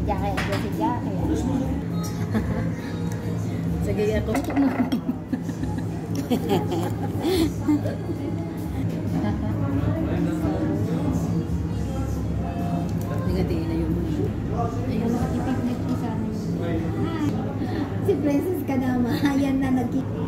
Jackie, ako si Jackie. Sige, ako. Tutok mo. Negatiin na yun. Ayun, nakatipid na isa na yun. Si Princess ka naman. Ayan na, nagkita.